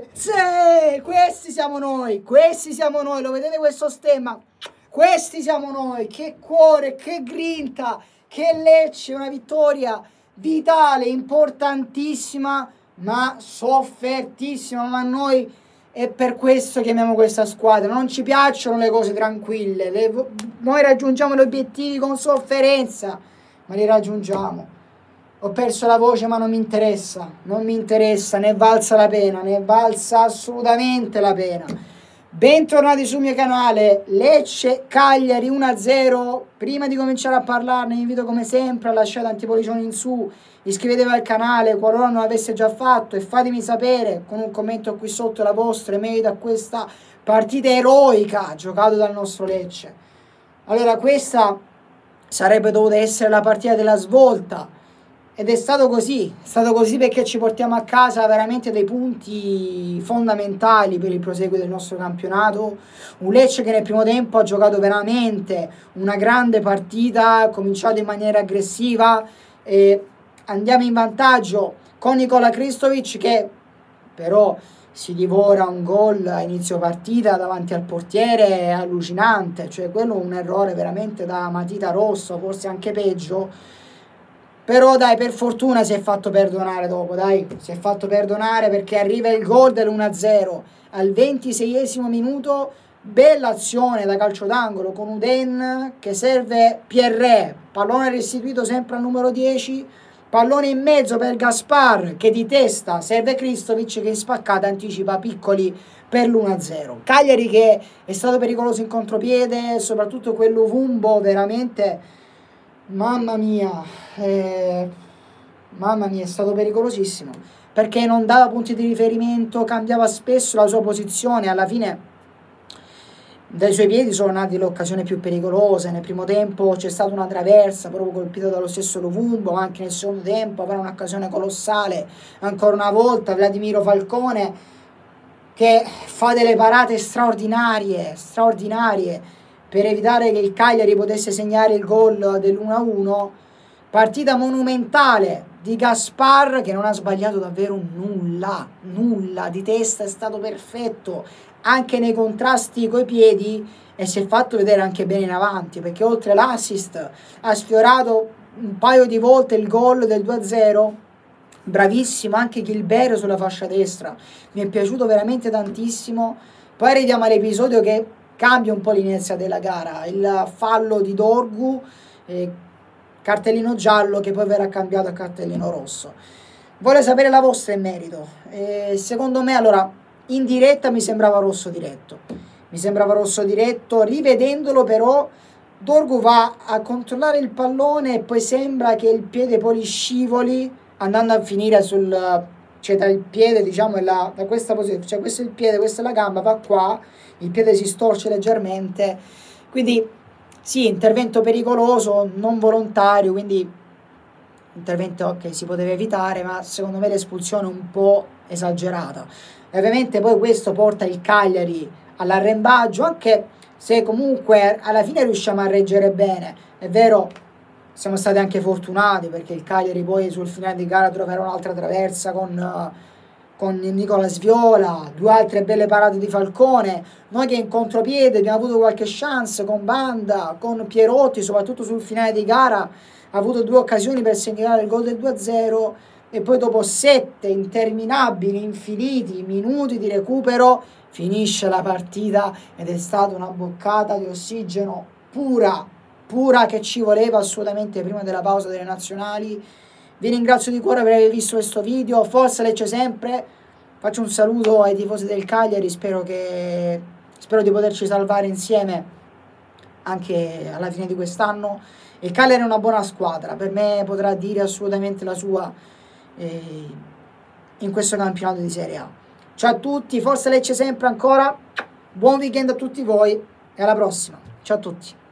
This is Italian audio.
Sì, questi siamo noi, lo vedete questo stemma? Questi siamo noi, che cuore, che grinta, che Lecce, una vittoria vitale, importantissima, ma soffertissima, ma noi è per questo che amiamo questa squadra, non ci piacciono le cose tranquille, noi raggiungiamo gli obiettivi con sofferenza, ma li raggiungiamo. Ho perso la voce ma non mi interessa, ne è valsa la pena, ne è valsa assolutamente la pena. Bentornati sul mio canale, Lecce Cagliari 1-0. Prima di cominciare a parlarne vi invito come sempre a lasciare tanti pollicioni in su, iscrivetevi al canale qualora non l'avesse già fatto e fatemi sapere con un commento qui sotto la vostra merito a questa partita eroica giocata dal nostro Lecce. Allora, questa sarebbe dovuta essere la partita della svolta ed è stato così perché ci portiamo a casa veramente dei punti fondamentali per il proseguo del nostro campionato. Un Lecce che nel primo tempo ha giocato veramente una grande partita, ha cominciato in maniera aggressiva e andiamo in vantaggio con Nikola Hristovic che però si divora un gol a inizio partita davanti al portiere allucinante, cioè quello è un errore veramente da matita rossa, forse anche peggio. Però dai, per fortuna si è fatto perdonare dopo, dai, si è fatto perdonare perché arriva il gol dell'1-0 al 26esimo minuto, bella azione da calcio d'angolo con Uden che serve Pierre, pallone restituito sempre al numero 10, pallone in mezzo per Gaspar che di testa serve Hristovic che in spaccata anticipa Piccoli per l'1-0. Cagliari che è stato pericoloso in contropiede, soprattutto quello Vumbo veramente... Mamma mia, è stato pericolosissimo perché non dava punti di riferimento, cambiava spesso la sua posizione, alla fine dai suoi piedi sono nate le occasioni più pericolose. Nel primo tempo c'è stata una traversa proprio colpita dallo stesso Lovumbo, ma anche nel secondo tempo avrà un'occasione colossale ancora una volta Vladimiro Falcone che fa delle parate straordinarie per evitare che il Cagliari potesse segnare il gol dell'1-1. Partita monumentale di Gaspar che non ha sbagliato davvero nulla, di testa è stato perfetto, anche nei contrasti coi piedi e si è fatto vedere anche bene in avanti perché oltre l'assist ha sfiorato un paio di volte il gol del 2-0. Bravissimo anche Gilbert sulla fascia destra, mi è piaciuto veramente tantissimo. Poi arriviamo all'episodio che cambia un po' l'inizio della gara, il fallo di Dorgu, cartellino giallo che poi verrà cambiato a cartellino rosso. Voglio sapere la vostra in merito. Secondo me, allora, in diretta mi sembrava rosso diretto, rivedendolo però Dorgu va a controllare il pallone e poi sembra che il piede poi gli scivoli andando a finire cioè tra il piede diciamo e da questa posizione, cioè questo è il piede, questa è la gamba, va qua, il piede si storce leggermente, quindi sì, intervento pericoloso, non volontario, quindi intervento che si poteva evitare, ma secondo me l'espulsione è un po' esagerata. E ovviamente poi questo porta il Cagliari all'arrembaggio, anche se comunque alla fine riusciamo a reggere bene, è vero. Siamo stati anche fortunati perché il Cagliari poi sul finale di gara troverà un'altra traversa con Nicola Sviola, due altre belle parate di Falcone. Noi che in contropiede abbiamo avuto qualche chance con Banda, con Pierotti, soprattutto sul finale di gara, ha avuto due occasioni per segnalare il gol del 2-0 e poi dopo 7 interminabili, infiniti minuti di recupero finisce la partita ed è stata una boccata di ossigeno pura che ci voleva assolutamente prima della pausa delle nazionali. Vi ringrazio di cuore per aver visto questo video, forza Lecce sempre, faccio un saluto ai tifosi del Cagliari, spero di poterci salvare insieme anche alla fine di quest'anno. Il Cagliari è una buona squadra, per me potrà dire assolutamente la sua in questo campionato di Serie A. Ciao a tutti, forza Lecce sempre ancora, buon weekend a tutti voi e alla prossima, ciao a tutti.